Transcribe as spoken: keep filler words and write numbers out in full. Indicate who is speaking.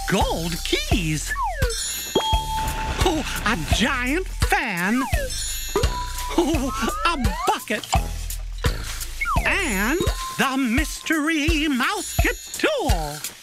Speaker 1: gold keys. Oh, a giant fan. Oh, a bucket. And the mystery Mousketool.